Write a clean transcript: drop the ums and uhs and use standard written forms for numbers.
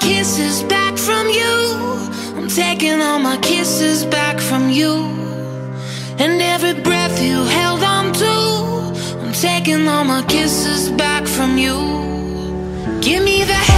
kisses back from you. I'm taking all my kisses back from you. And every breath you held on to, I'm taking all my kisses back from you. Give me the